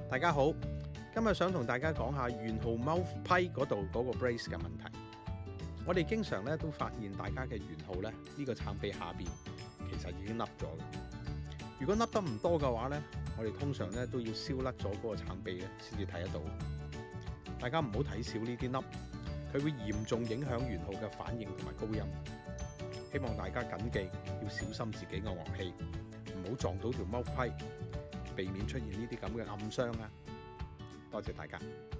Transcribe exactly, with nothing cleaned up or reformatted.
大家好，今日想同大家講下圓號 mouth 批嗰度嗰個 brace 嘅問題。我哋經常咧都發現大家嘅圓號咧呢個撐臂下邊其實已經凹咗嘅。如果凹得唔多嘅話咧，我哋通常咧都要燒甩咗嗰個撐臂咧先至睇得到。大家唔好睇小呢啲凹，佢會嚴重影響圓號嘅反應同埋高音。希望大家謹記要小心自己嘅樂器，唔好撞到條 mouth 批，避免出現呢啲咁嘅暗傷啊！多謝大家。